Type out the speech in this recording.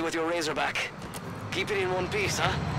with your razorback. Keep it in one piece, huh?